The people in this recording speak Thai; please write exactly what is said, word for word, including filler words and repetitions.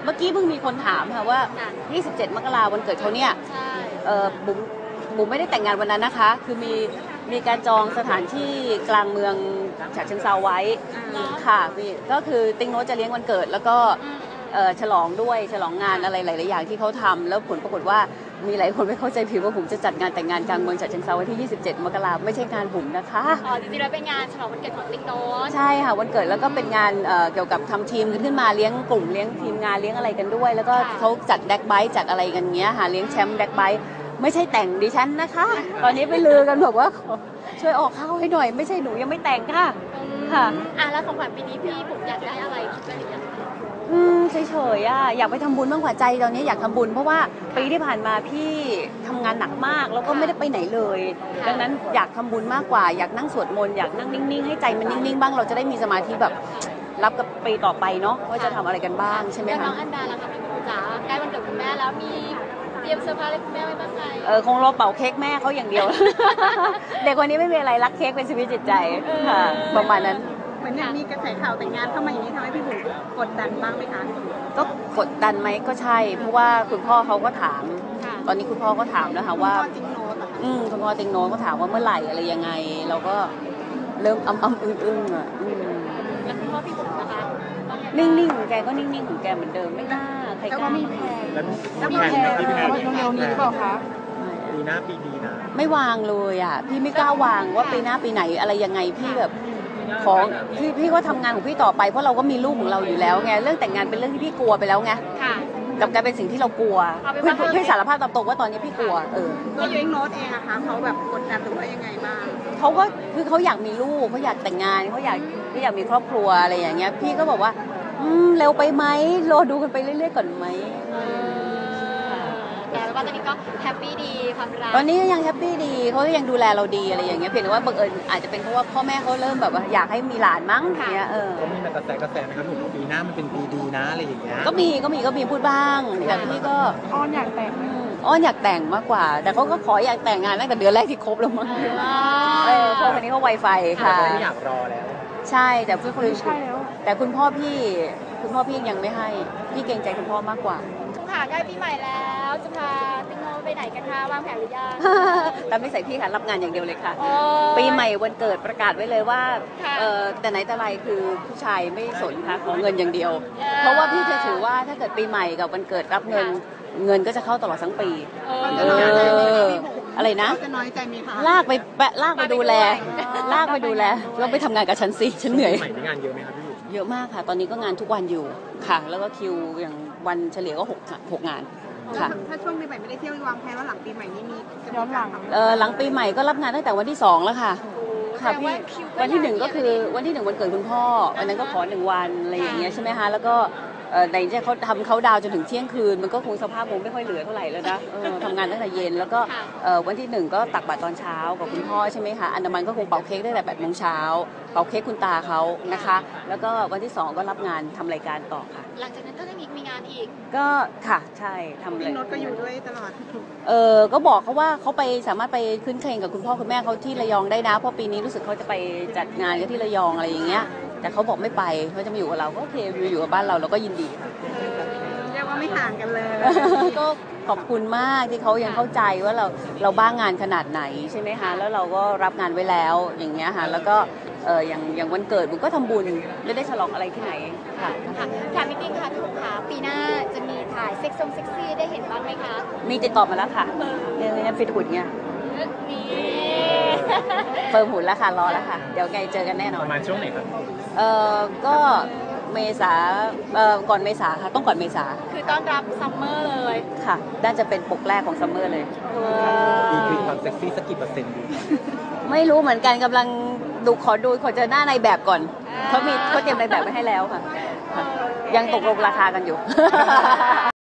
เมื่อกี้เพิ่งมีคนถามค่ะว่ายี่สิบเจ็ดมกราวันเกิดเขาเนี่ยเออบุ๋มบุ๋มไม่ได้แต่งงานวันนั้นนะคะคือมีมีการจองสถานที่กลางเมืองฉะเชิงเทราไว้ค่ะพี่ก็คือติ๊งโน้ตจะเลี้ยงวันเกิดแล้วก็ฉลองด้วยฉลองงานอะไรหลายๆอย่างที่เขาทำแล้วผลปรากฏว่ามีหลายคนไม่เข้าใจผิดว่าผมจะจัดงานแต่งงานกลางเมืองฉะเชิงเทราวันที่ยี่สิบเจ็ดมกราคมไม่ใช่งานผมนะคะอ๋อจริงๆแล้วเป็นงานฉลองวันเกิดของติ๊งโน้ตใช่ค่ะวันเกิดแล้วก็เป็นงานเกี่ยวกับทำทีมขึ้นมาเลี้ยงกลุ่มเลี้ยงทีมงานเลี้ยงอะไรกันด้วยแล้วก็เขาจัดแดกไบค์จัดอะไรกันเงี้ยค่ะเลี้ยงแชมป์แดกไบค์ไม่ใช่แต่งดิฉันนะคะตอนนี้ไปลือกันบอกว่าช่วยออกเข้าให้หน่อยไม่ใช่หนูยังไม่แต่งค่ะค่ะอ่ะแล้วของขวัญปีนี้พี่ผมอยากได้อะไรคิดไว้หรือยังอืมเฉยๆอ่ะอยากไปทำบุญบ้างกว่าใจตอนนี้อยากทำบุญเพราะว่าปีที่ผ่านมาพี่ทำงานหนักมากแล้วก็ไม่ได้ไปไหนเลยดังนั้นอยากทำบุญมากกว่าอยากนั่งสวดมนต์อยากนั่งนิ่งๆให้ใจมันนิ่งๆบ้างเราจะได้มีสมาธิแบบรับกับปีต่อไปเนาะว่าจะทำอะไรกันบ้างใช่ไหมคะน้องอันดาล่ะคะพี่บุ๋มจ๋าใกล้วันเกิดคุณแม่แล้วมีเตรียมเซอร์ไพรส์อะไรคุณแม่ไว้บ้างไหมเออคงรอเป่าเค้กแม่เขาอย่างเดียว เด็กคนนี้ไม่มีอะไรรักเค้กเป็นชีวิตจิตใจค่ะประมาณนั้นเหมือนมีกระแสข่าวแต่งงานเข้ามาอย่างนี้ทำให้พี่บุ๋มกดดันบ้างไหมคะก็กดดันไหมก็ใช่เพราะว่าคุณพ่อเขาก็ถามตอนนี้คุณพ่อก็ถามแล้วค่ะว่าอืมคุณพ่อติงโน้ตก็ถามว่าเมื่อไหร่อะไรยังไงเราก็เริ่มอ้ำอ้ำอึ้งอึ้งอ่ะแล้วคุณพ่อพี่บุ๋มนะคะนิ่งๆของแกก็นิ่งๆของแกเหมือนเดิมไม่น่าใครกล้ามีแพงแล้วมีแพงมีแพงว่าเร็วๆนี้เปล่าคะปีหน้าปีดีนะไม่วางเลยอ่ะพี่ไม่กล้าวางว่าปีหน้าปีไหนอะไรยังไงพี่แบบของพี่พี่ก็ทำงานของพี่ต่อไปเพราะเราก็มีลูกของเราอยู่แล้วไงเรื่องแต่งงานเป็นเรื่องที่พี่กลัวไปแล้วไงกับการเป็นสิ่งที่เรากลัวพี่พี่สารภาพตามตรงว่าตอนนี้พี่กลัวเออตัวยูอิงโน้ตเองอะคะเขาแบบกดดันหรือว่ายังไงบ้างเขาก็คือเขาอยากมีลูกเขาอยากแต่งงานเขาอยากเขาอยากมีครอบครัวอะไรอย่างเงี้ยพี่ก็บอกว่าอืมเร็วไปไหมรอดูกันไปเรื่อยๆก่อนไหมแต่ว่าตอนนี้ก็แฮปปี้ดีความรักตอนนี้ก็ยังแฮปปี้ดีเขาก็ยังดูแลเราดีอะไรอย่างเงี้ยเพียงแต่ว่าบังเอิญอาจจะเป็นเพราะว่าพ่อแม่เขาเริ่มแบบว่าอยากให้มีหลานมั้งอย่างเงี้ยเออก็มีกระแสกระแสนะครับหนูปีหน้ามันเป็นปีดีนะอะไรอย่างเงี้ยก็มีก็มีก็มีพูดบ้างแต่พี่ก็อ้อนอยากแต่งอ้อนอยากแต่งมากกว่าแต่เขาก็ขออยากแต่งงานตั้งแต่เดือนแรกที่คบแล้วมั้งเออพวกคนนี้เขาไวไฟค่ะอยากรอแล้วใช่แต่คือแต่คุณพ่อพี่คุณพ่อพี่ยังไม่ให้พี่เกรงใจคุณพ่อมากกว่าค่ะใกล้ปีใหม่แล้วจะพาติ๊งโน้ตไปไหนกันคะวางแผนหรือยังแต่ไม่ใส่พี่ค่ะรับงานอย่างเดียวเลยค่ะปีใหม่วันเกิดประกาศไว้เลยว่าเออแต่ไหนแต่ไรคือผู้ชายไม่สนค่ะขอเงินอย่างเดียวเพราะว่าพี่จะถือว่าถ้าเกิดปีใหม่กับวันเกิดรับเงินเงินก็จะเข้าตลอดทั้งปีเอออะไรนะลากไปลากไปดูแลลากไปดูแลแล้วไปทำงานกับฉันสิฉันเหนื่อยงานเยอะไหมครับพี่เยอะมากค่ะตอนนี้ก็งานทุกวันอยู่ค่ะแล้วก็คิวอย่างวันเฉลี่ยก็หกหกงานค่ะถ้าช่วงปีใหม่ไม่ได้เที่ยววางแผนว่าหลังปีใหม่นี้มีย้อนหลังเออหลังปีใหม่ก็รับงานตั้งแต่วันที่สองแล้วค่ะค่ะพี่วันที่หนึ่งก็คือวันที่หนึ่งวันเกิดคุณพ่อวันนั้นก็ขอหนึ่งวันอะไรอย่างเงี้ยใช่ไหมคะแล้วก็ในที่เขาทำเขาดาวจนถึงเที่ยงคืนมันก็คงสภาพคงไม่ค่อยเหลือเท่าไหร่แล้วนะทำงานตั้งแต่เย็นแล้วก็วันที่หนึ่งก็ตักบาตรตอนเช้ากับคุณพ่อใช่ไหมคะอันดามันก็คงเป่าเค้กได้แต่แปดโมงเช้าเป่าเค้กคุณตาเขานะคะแล้วก็วันที่สองก็รับงานทำรายการต่อค่ะหลังจากนั้นก็จะมีมีงานอีกก็ค่ะใช่ทำเลยโน้ตก็อยู่ด้วยตลอดเออก็บอกเขาว่าเขาไปสามารถไปขึ้นเครงกับคุณพ่อคุณแม่เขาที่ระยองได้นะเพราะปีนี้รู้สึกเขาจะไปจัดงานกันที่ระยองอะไรอย่างเงี้ยแต่เขาบอกไม่ไปเขาจะมาอยู่กับเราก็โอเคอยู่กับบ้านเราเราก็ยินดีเรียกว่าไม่ห่างกันเลยก็ขอบคุณมากที่เขายังเข้าใจว่าเราเราบ้างงานขนาดไหนใช่ไหมคะแล้วเราก็รับงานไว้แล้วอย่างเงี้ยค่ะแล้วก็เอออย่างอย่างวันเกิดบุ๋มก็ทำบุญไม่ได้ฉลองอะไรที่ไหนค่ะค่ะถามจริงๆค่ะพี่บุ๋มคะปีหน้าจะมีถ่ายเซ็กซ์ซงเซ็กซี่ได้เห็นบ้างไหมคะมีติดต่อมาแล้วค่ะเนี่ยเนี่ยฟิตหุ่นเนี่ยนี่เฟิร์มหุ่นแล้วค่ะรอแล้วค่ะเดี๋ยวไงเจอกันแน่นอนประมาณช่วงไหนครับเออก็เมษาเอ่อก่อนเมษาค่ะต้องก่อนเมษาคือต้อนรับซัมเมอร์เลยค่ะน่าจะเป็นปกแรกของซัมเมอร์เลยดีกรีความเซ็กซี่สักกี่เปอร์เซ็นต์ไม่รู้เหมือนกันกำลังดูขอดูขอเจอหน้าในแบบก่อนเขามีเขาเตรียมในแบบไว้ให้แล้วค่ะยังตกลงราคากันอยู่